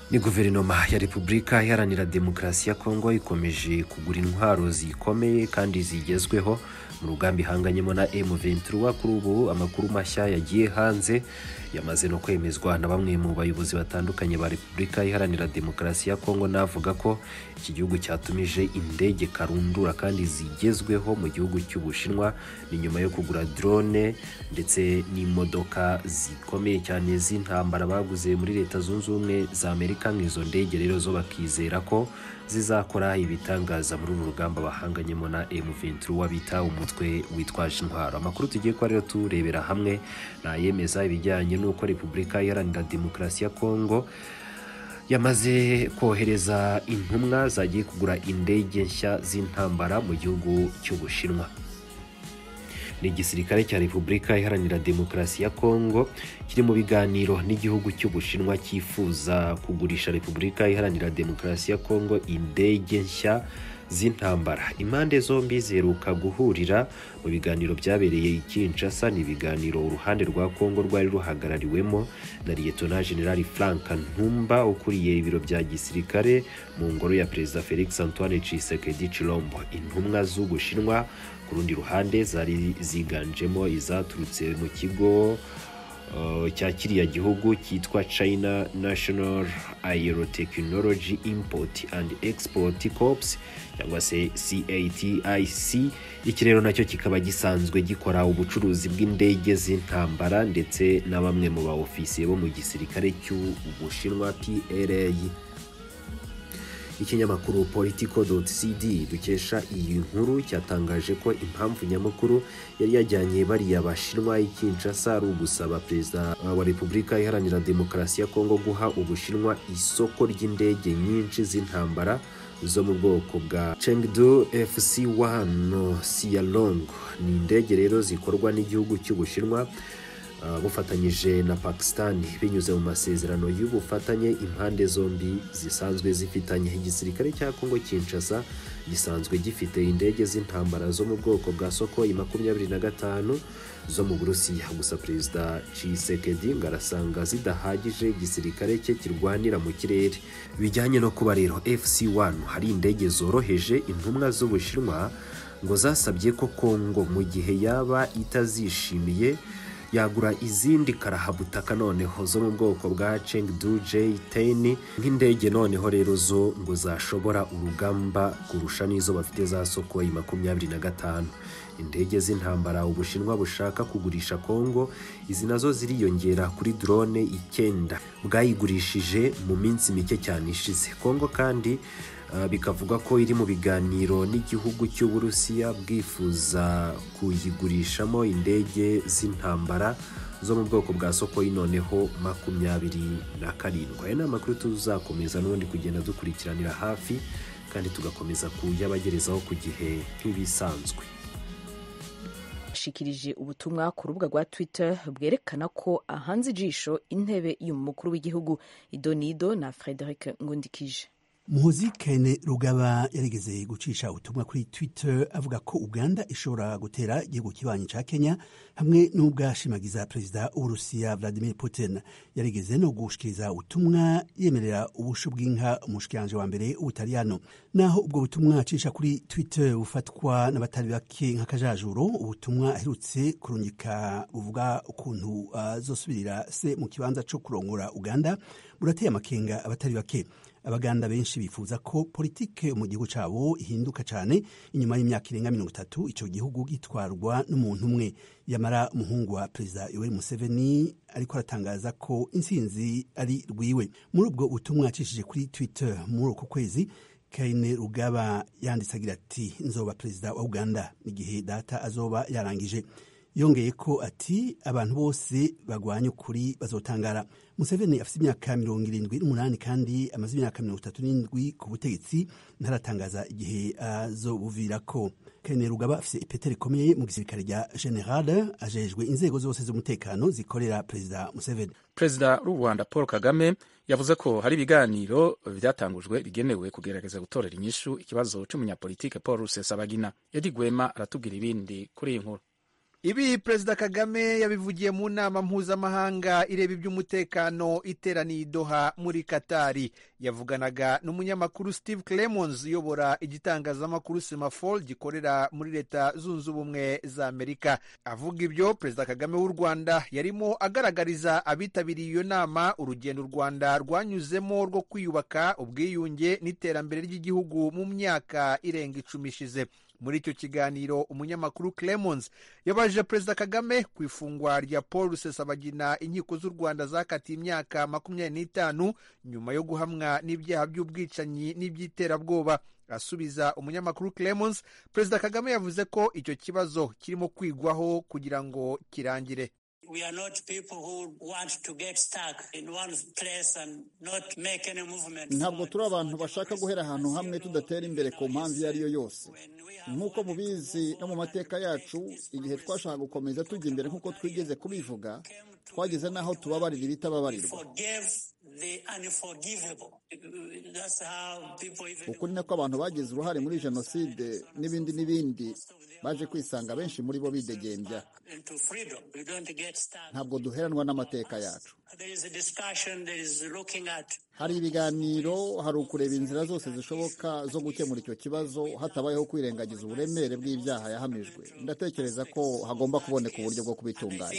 Ni guverinoma ya Repubulika Iharanira Demokarasi ya Kongo ikomeje kugura intwaro zikomeye kandi zigezweho mu rugamba ihanganyemo na M23. Kuri ubu amakuru mashya yagiye hanze yamaze no kwemezwa na bamwe mu bayobozi batandukanye ba Repubulika Iharanira Demokarasi ya Kongo, navuga ko iki gihugu cyatumije indege karundura kandi zigezweho mu gihugu cy'Ubushinwa, ni nyuma yo kugura drone ndetse n'imodoka zikomeye cyane z'intambara baguze muri Leta Zunze Ubumwe za Amerika. Nk'izo ndege rero zo bakizera ko zizakora ibitangaza muri uru rugamba bahanganyemo na M23 bita umutwe witwaje intwaro. Amakuru tugiye kwa rero turebera hamwe na yemeza ibijyanye n'uko Repubulika Iharanira Demokarasi ya Kongo yamaze kohereza intumwa zagiye kugura indege nshya z'intambara mu gihugu cy'Ubushinwa. Ni igisirikare cya Repubulika Iharanira Demokarasi ya Kongo kiri mu biganiro n'igihugu cy'Ubushinwa cyifuza kugurisha Repubulika Iharanira Demokarasi ya Kongo indege nshya z'intambara. Impande zombi ziheruka guhurira mu biganiro byabereye i Kinshasa. Ni ibiganiro uruhande rwa Kongo rwari ruhagarariwemo na Lieutenant General Frank Ntumba ukuriye ibiro bya gisirikare mu ngoro ya Perezida Felix Antoine Tshisekedi Chilombo. Intumwa z'Ubushinwa ku rundi ruhande zari ziganjemo izaturutse mu kigo cya kiriya gihugu cyitwa China National Aerotechnology Import and Export Corps cyangwa se CATIC. Iki rero nacyo kikaba gisanzwe gikora ubucuruzi bw'indege z'intambara ndetse na bamwe mu baofisiye bo mu gisirikare cy'Ubushinwa PLA. Ikinyamakuru Politico.cd dukesha iyi nkuru cyatangaje ko impamvu nyamukuru yari yajyanye bariya Bashinwa i Kinshasa ari ugusaba Perezida wa Repubulika Iharanira Demokarasi ya Kongo guha Ubushinwa isoko ry'indege nyinshi z'intambara zo mu bwoko bwa Chengdu FC-1 Sialong. Ni indege rero zikorwa n'igihugu cy'Ubushinwa bufatanyije na Pakistan binyuze mu masezerano y'ubufatanye impande zombi zisanzwe zifitanye. Igisirikare cya Kongo Kinshasa gisanzwe gifite indege z'intambara zo mu bwoko bwa Sukhoi 25 zo mu Burusiya, gusa Perezida Tshisekedi ngarasanga zidahagije igisirikare cye kirwanira mu kirere. Bijyanye no kuba rero FC-1 hari indege zoroheje, intumwa z'Ubushinwa ngo zasabye ko Kongo mu gihe yaba itazishimiye yagura izindi karahabutaka noneho zo mu bwoko bwa Chengdu J-10 nk'indege noneho rero zo ngo zashobora urugamba kurusha n'izo bafite za Sukhoi 25. Indege z'intambara Ubushinwa bushaka kugurisha Kongo, izi nazo ziriyongera kuri drone 9 bwayigurishije mu minsi mike cyane ishize. Kongo kandi bikavuga ko iri mu biganiro n'igihugu cy'Uburusiya bwifuza kuyigurishamo indege z'intambara zo mu bwoko bwa Sukhoi noneho 27. Aya ni amakuru tuzakomeza n'ubundi kugenda dukurikiranira hafi kandi tugakomeza kuyabagerezaho ku gihe nk'ibisanzwe. Ashikirije ubutumwa ku rubuga rwa Twitter bwerekana ko ahanze ijisho intebe y'umukuru w'igihugu Idonido na Frederic Ngundikije. Muhozi Kainerugaba yarigeze gucisha ubutumwa kuri Twitter avuga ko Uganda ishobora gutera igihugu kibanyi ca Kenya hamwe n'ubwashimagiza Perezida w'Urusiya Vladimir Putin. Yarigeze no gushikiriza ubutumwa yemerera ubusho bw'inka umushikiranje wa mbere w'Ubutaliyano. Naho ubwo butumwa acisha kuri Twitter bufatwa n'abatari bake nk'akajajuro, ubutumwa aherutse kurungika buvuga ukuntu azosubirira se mu kibanza co kurongora Uganda burateye amakenga abatari bake. Abaganda benshi bifuza ko politike mu gihugu cabo ihinduka cyane inyuma y'imyaka irenga 30 ico gihugu gitwarwa n'umuntu umwe. Yamara umuhungu wa Perezida Yoweri Museveni ariko aratangaza ko intsinzi ari rwiwe. Muri ubwo ubutumwa acishije kuri Twitter muri uko kwezi, Kainerugaba yanditse agira ati nzoba Perezida wa Uganda igihe data azoba yarangije. Yongeye ko ati abantu bose bagwanye ukuri bazotangara. Museveni afite imyaka 78 kandi amaze imyaka 37 ku butegetsi, ntaratangaza igihe azobuvirako. Kainerugaba afite ipete rikomeye mu gisirikare rya General, ajejwe inzego zose z'umutekano zikorera Perezida Museveni. Perezida w'u Rwanda Paul Kagame yavuze ko hari ibiganiro byatangujwe bigenewe kugerageza gutorera inyishu ikibazo cy'umunyapolitike Paul Rusesabagina. Eddie Gwema aratubwira ibindi kuri iyi nkuru. Ibi Perezida Kagame yabivugiye mu nama mpuzamahanga ireba iby'umutekano iteraniye i Doha muri Katari. Yavuganaga n'umunyamakuru Steve Clemons uyobora igitangazamakuru Semafor gikorera muri Leta Zunze Ubumwe za Amerika. Avuga ibyo, Perezida Kagame w'u Rwanda yarimo agaragariza abitabiriye iyo nama urugendo u Rwanda rwanyuzemo rwo kwiyubaka, ubwiyunge n'iterambere ry'igihugu mu myaka irenga 10 ishize. Muri icyo kiganiro umunyamakuru Clemons yabajije Perezida Kagame ku ifungwa rya Paul Rusesabagina inkiko z'u Rwanda zakatiye imyaka 25 nyuma yo guhamwa n'ibyaha by'ubwicanyi n'iby'iterabwoba. Asubiza umunyamakuru Clemons, Perezida Kagame yavuze ko icyo kibazo kirimo kwigwaho kugira ngo kirangire. We are not people who want to get stuck in one place and not make any movement. Ntabwo turi abantu bashaka guhera ahantu hamwe tudatera imbere ku mpamvu iyo ari yo yose. Nk'uko mubizi no mu mateka yacu, igihe twashaka gukomeza tujya imbere nk'uko twigeze kubivuga, twageze n'aho tubabarira ibitababarirwa. Ukuri nako abantu bagize uruhare muri jenoside n'ibindi baje kwisanga benshi muri bo bidegembya. Ntabwo duheranwa n'amateka yacu. Hari ibiganiro, hari ukureba inzira zose zishoboka zo gukemura icyo kibazo hatabayeho kwirengagiza uburemere bw'ibyaha yahamijwe. Ndatekereza ko hagomba kuboneka uburyo bwo kubitunganya.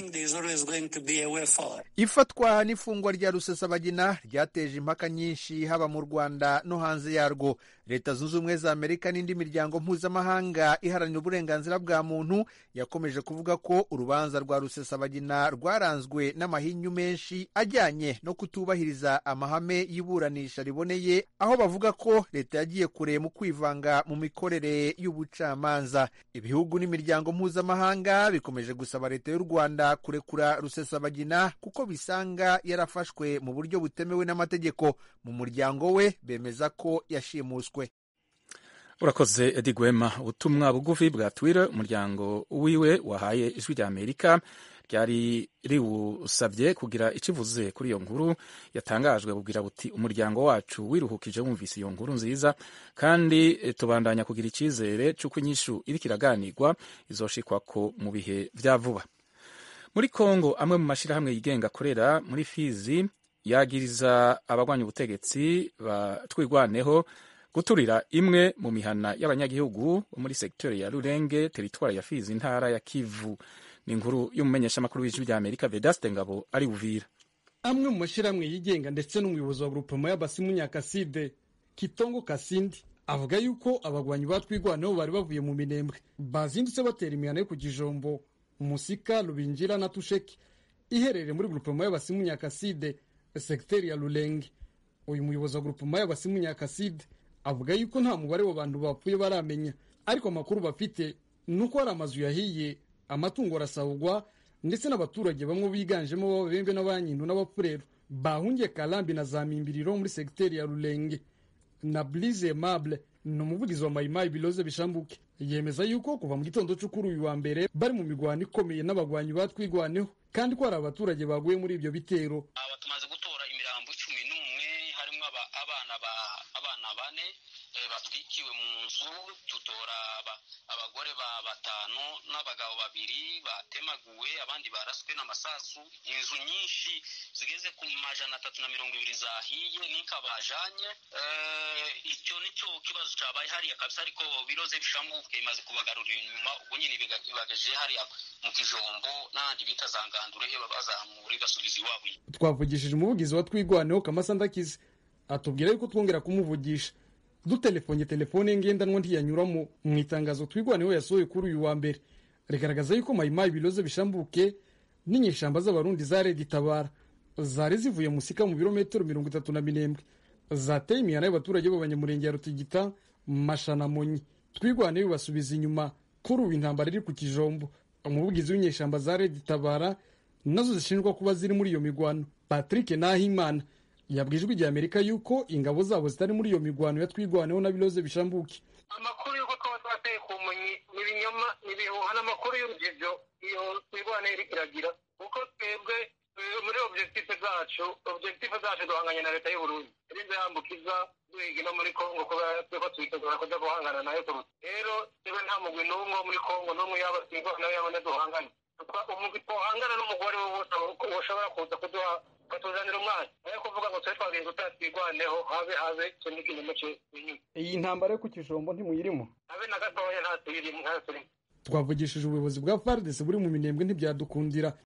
Ifatwa n'ifungwa rya Rusesabagina ryateje impaka nyinshi haba mu Rwanda no hanze yarwo. Leta Zunze Ubumwe za Amerika n'indi miryango mpuzamahanga iharanira uburenganzira bwa muntu yakomeje kuvuga ko urubanza rwa Rusesabagina rwaranzwe n'amahinyu menshi ajyanye no kutubahiriza amahame y'iburanisha riboneye, aho bavuga ko leta yagiye kure mu kwivanga mu mikorere y'ubucamanza. Ibihugu n'imiryango mpuzamahanga bikomeje gusaba leta y'u Rwanda kurekura Rusesabagina kuko bisanga yarafashwe mu buryo butemewe n'amategeko. Mu muryango we bemeza ko yashimuswe. Urakoze Edi Gwema. Ubutumwa bugufi bwa Twitter umuryango wiwe wahaye Ijwi rya Amerika ryari riwusabye kugira ikivuze kuri iyo nkuru yatangajwe, bubwira buti umuryango wacu wiruhukije wumvise iyo nkuru nziza kandi tubandanya kugira icyizere cy'uko inyishu iriko iraganirwa izoshikwako mu bihe vya vuba. Muri Kongo, amwe mu mashirahamwe yigenga akorera muri Fizi yagiriza abagwanya ubutegetsi batwigwaneho guturira imwe mu mihana y'abanyagihugu muri sektori ya Rurenge, teritwari ya Fizi, intara ya Kivu. Ni inkuru y'umumenyeshamakuru w'Ijwi rya Amerika Vedaste Ngabo ari Uvira. Amwe mu mashirahamwe yigenga ndetse n'umuyobozi wa grupema y'Abasimu Nyakaside Kitongo Kasindi avuga yuko abagwanyi batwigwaneho bari bavuye mu Minembwe bazindutse batera imihana yo ku Kijombo, Musika, Rubinjira na Tusheki iherereye muri grupema y'Abasimu Nyakaside sektori ya Rurenge. Uyu muyobozi wa grupema y'Abasimu Nyakaside avuga yuko nta mubare w'abantu bapfuye baramenya, ariko amakuru bafite nuko hari amazu yahiye, amatungo arasahurwa, ndetse n'abaturage bamwe biganjemo b'Ababembe n'Abanyindu n'Abapfurero bahungiye Kalambi na za Mimbiriro muri sekiteri ya Rulenge. Na Blize Aimable ni umuvugizi wa Mayimayi Biloze Bishambuke yemeza yuko kuva mu gitondo cyo kuri uyu wa mbere bari mu migwano ikomeye n'abagwanyi batwigwaneho, kandi ko hari abaturage baguye muri ibyo bitero. Tumaze gutora imirambo 11 harimo abana bane batwikiwe mu nzu, tutora abagore batanu n'abagabo 2 batemaguwe, abandi baraswe n'amasasu. Inzu nyinshi zigeze ku 320 zahiye n'ikabajanye. Icyo nicyo kibazo cyabaye hariya kabisa, ariko Biloze Bishambuke imaze kubagarurira inyuma. Ubwo nyine bagaje hariya mu Kijombo n'andi bita zangandure babazamura basubiza iwabo. Twavugishije umuvugizi wa twigwaneho Kamasandakize atubwira yuko twongera kumuvugisha telefone ngendanwa ntiyanyuramo. Mu itangazo twigwaneho yasohoye kuri uyu wa mbere rigaragaza yuko Mayimayi Biloze Bishambuke n'inyeshamba z'abarundi za Red Tabara zari zivuye Musika mu birometero 30 na Minembwe zateye imihana y'abaturage b'abanyamurenge ya Rutigita, Mashana, Monyi. Twigwaneho basubiza inyuma kuri ubu intambara iri ku Kijombo. Umuvugizi w'inyeshamba za Red Tabara nazo zishinjwa kuba ziri muri iyo migwano, Patrick Nahimana, yabwijwe rya Amerika yuko ingabo zabo zitari muri iyo migwano yatwigwaneho na Biloze Bishambuke. Amakuru yuko twateye ku Monyi ni binyoma, ni bihuha n'amakuru y'urugivyo iyo twigwane iragira, kuko twebwe muri objective zacu duhanganye na leta y'u Burundi. irinze yambukiza duhiga no muri Kongo kubera tweko twitegura kuja guhangana nayo kuruta rero niba nta mugwi n'umwe muri Kongo n'umwe yaba twigwana nayo yabone duhangane umugwi twohangana n'umugore wose ushobora kuza kuduha batuzanira umwana nayo kuvuga ngo twe twagiye gutatwigwaneho habe cyo n'ikinyoma cy'inyuma. Iyi ntambara yo ku Kijombo ntimuyirimo habe na gatoya nta tuyirimo nta turimo. Twavugishije ubuyobozi bwa FARDC buri mu Minembwe ntibyadukundira